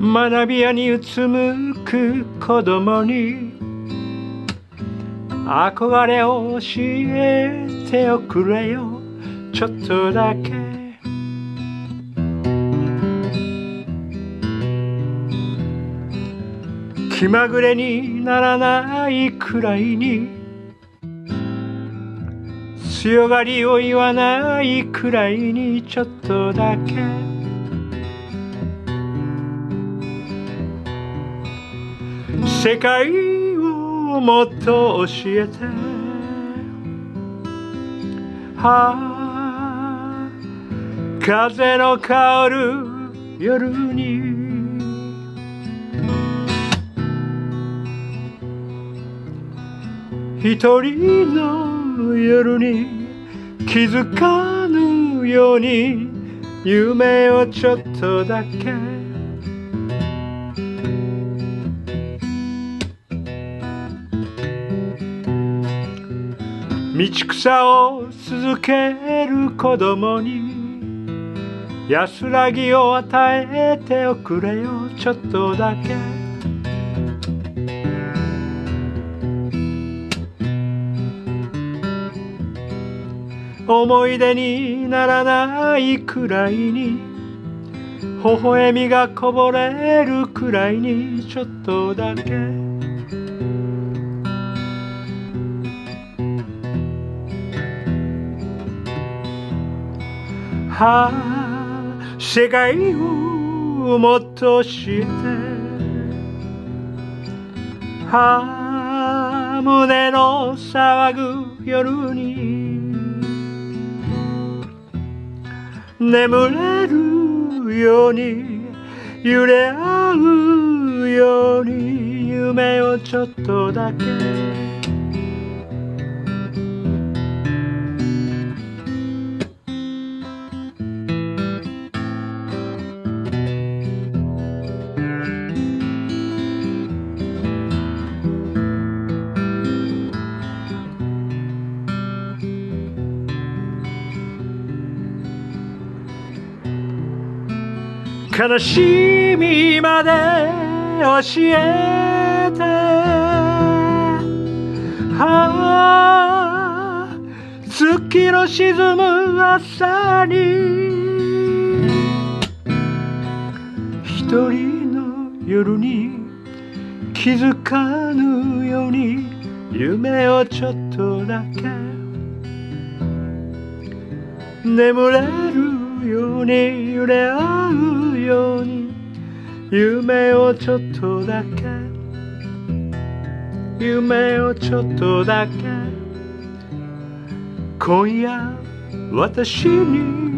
学び屋にうつむく子供に憧れを教えておくれよ、ちょっとだけ。気まぐれにならないくらいに、強がりを言わないくらいに、ちょっとだけ。世界をもっと教えて、風の香る夜に、一人の夜に気づかぬように、夢をちょっとだけ。道草を続ける子供に安らぎを与えておくれよ、ちょっとだけ。思い出にならないくらいに、微笑みがこぼれるくらいに、ちょっとだけ。世界をもっと教えて、胸の騒ぐ夜に眠れるように、揺れ合うように、夢をちょっとだけ。悲しみまで教えて、月の沈む朝に、一人の夜に気づかぬように、夢をちょっとだけ。眠れるように、揺れ合うように、夢をちょっとだけ。夢をちょっとだけ。今夜私に